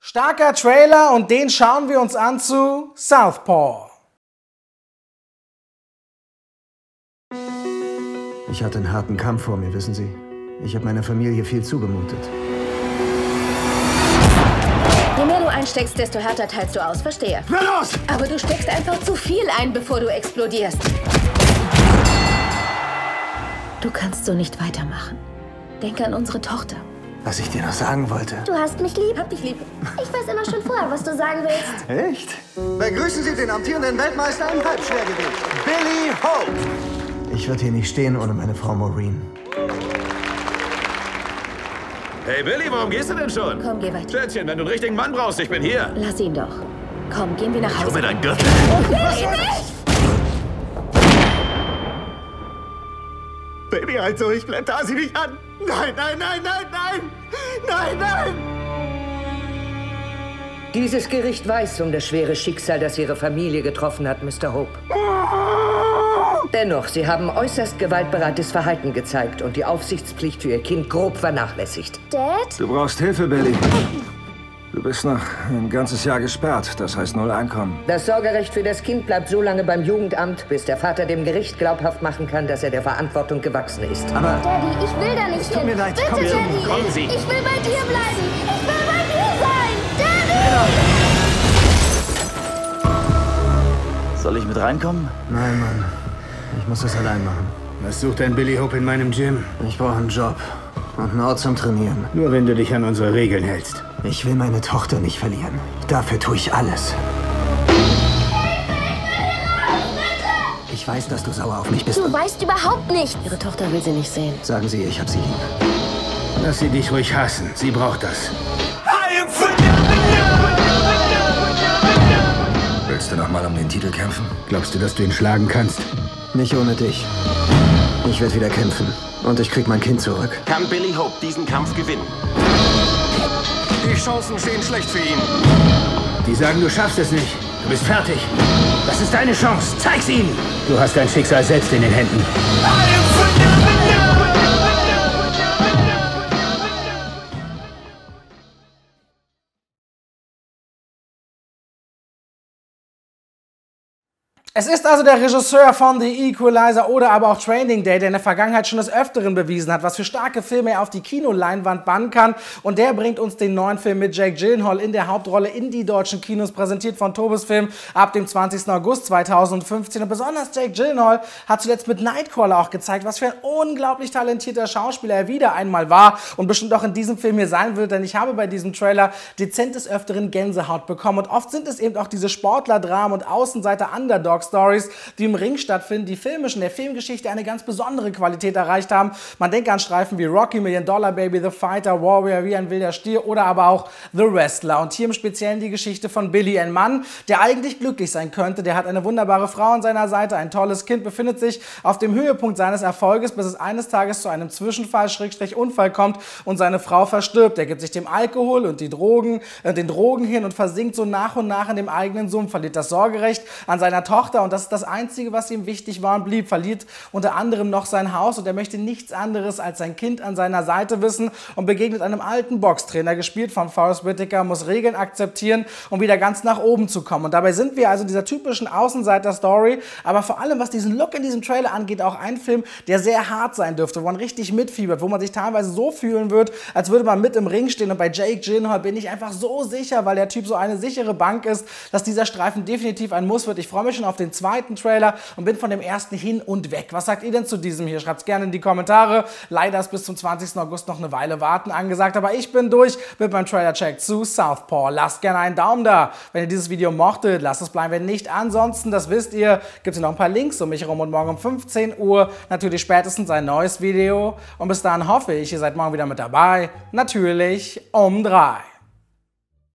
Starker Trailer und den schauen wir uns an zu Southpaw. Ich hatte einen harten Kampf vor mir, wissen Sie. Ich habe meiner Familie viel zugemutet. Je mehr du einsteckst, desto härter teilst du aus. Verstehe. Na los! Aber du steckst einfach zu viel ein, bevor du explodierst. Du kannst so nicht weitermachen. Denk an unsere Tochter. Was ich dir noch sagen wollte. Du hast mich lieb. Hab dich lieb. Ich weiß immer schon vorher, was du sagen willst. Echt? Begrüßen Sie den amtierenden Weltmeister im Halbschwergewicht, Billy Hope. Ich würde hier nicht stehen ohne meine Frau Maureen. Hey Billy, warum gehst du denn schon? Komm, geh weiter. Schätzchen, wenn du einen richtigen Mann brauchst, ich bin hier. Lass ihn doch. Komm, gehen wir nach Hol Hause. mir deinen Gürtel. Baby, also, ich blätter sie nicht an. Nein, nein, nein, nein, nein! Nein, nein! Dieses Gericht weiß um das schwere Schicksal, das Ihre Familie getroffen hat, Mr. Hope. Dennoch, Sie haben äußerst gewaltbereites Verhalten gezeigt und die Aufsichtspflicht für Ihr Kind grob vernachlässigt. Dad? Du brauchst Hilfe, Billy. Du bist noch ein ganzes Jahr gesperrt, das heißt 0 Einkommen. Das Sorgerecht für das Kind bleibt so lange beim Jugendamt, bis der Vater dem Gericht glaubhaft machen kann, dass er der Verantwortung gewachsen ist. Aber Daddy, ich will da nicht hin. tut mir leid, Bitte, komm schon. Daddy. Kommen Sie. Ich will bei dir bleiben. Ich will bei dir sein. Daddy! Soll ich mit reinkommen? nein, Mann. Ich muss das allein machen. Was sucht ein Billy Hope in meinem Gym? Ich brauche einen Job und einen Ort zum Trainieren. Nur wenn du dich an unsere Regeln hältst. Ich will meine Tochter nicht verlieren. Dafür tue ich alles. Ich weiß, dass du sauer auf mich bist. Du weißt überhaupt nicht. Ihre Tochter will sie nicht sehen. Sagen Sie, ich hab sie lieb. Lass sie dich ruhig hassen. Sie braucht das. Willst du noch mal um den Titel kämpfen? Glaubst du, dass du ihn schlagen kannst? Nicht ohne dich. Ich werde wieder kämpfen. Und ich krieg mein Kind zurück. Kann Billy Hope diesen Kampf gewinnen? Die Chancen stehen schlecht für ihn. Die sagen, du schaffst es nicht. Du bist fertig. Das ist deine Chance. Zeig's ihnen. Du hast dein Schicksal selbst in den Händen. Es ist also der Regisseur von The Equalizer oder aber auch Training Day, der in der Vergangenheit schon des Öfteren bewiesen hat, was für starke Filme er auf die Kinoleinwand bannen kann. Und der bringt uns den neuen Film mit Jake Gyllenhaal in der Hauptrolle in die deutschen Kinos, präsentiert von Tobis Film ab dem 20. August 2015. Und besonders Jake Gyllenhaal hat zuletzt mit Nightcrawler auch gezeigt, was für ein unglaublich talentierter Schauspieler er wieder einmal war und bestimmt auch in diesem Film hier sein wird, denn ich habe bei diesem Trailer dezent des Öfteren Gänsehaut bekommen. Und oft sind es eben auch diese Sportler-Dramen und Außenseiter-Underdog-Stories, die im Ring stattfinden, die filmisch in der Filmgeschichte eine ganz besondere Qualität erreicht haben. Man denke an Streifen wie Rocky, Million Dollar Baby, The Fighter, Warrior, wie ein wilder Stier oder aber auch The Wrestler. Und hier im Speziellen die Geschichte von Billy, ein Mann, der eigentlich glücklich sein könnte. Der hat eine wunderbare Frau an seiner Seite, ein tolles Kind, befindet sich auf dem Höhepunkt seines Erfolges, bis es eines Tages zu einem Zwischenfall, Unfall kommt und seine Frau verstirbt. Er gibt sich dem Alkohol und den Drogen hin und versinkt so nach und nach in dem eigenen Sumpf, verliert das Sorgerecht an seiner Tochter und das ist das Einzige, was ihm wichtig war und blieb. Verliert unter anderem noch sein Haus und er möchte nichts anderes als sein Kind an seiner Seite wissen und begegnet einem alten Boxtrainer, gespielt von Forrest Whitaker, muss Regeln akzeptieren, um wieder ganz nach oben zu kommen. Und dabei sind wir also dieser typischen Außenseiter-Story, aber vor allem, was diesen Look in diesem Trailer angeht, auch ein Film, der sehr hart sein dürfte, wo man richtig mitfiebert, wo man sich teilweise so fühlen wird, als würde man mit im Ring stehen. Und bei Jake Gyllenhaal bin ich einfach so sicher, weil der Typ so eine sichere Bank ist, dass dieser Streifen definitiv ein Muss wird. Ich freue mich schon auf den zweiten Trailer und bin von dem ersten hin und weg. Was sagt ihr denn zu diesem hier? Schreibt es gerne in die Kommentare. Leider ist bis zum 20. August noch eine Weile warten angesagt, aber ich bin durch mit meinem Trailer-Check zu Southpaw. Lasst gerne einen Daumen da, wenn ihr dieses Video mochtet. Lasst es bleiben, wenn nicht. Ansonsten, das wisst ihr, gibt es hier noch ein paar Links um mich herum und morgen um 15 Uhr natürlich spätestens ein neues Video. Und bis dahin hoffe ich, ihr seid morgen wieder mit dabei. Natürlich um 3.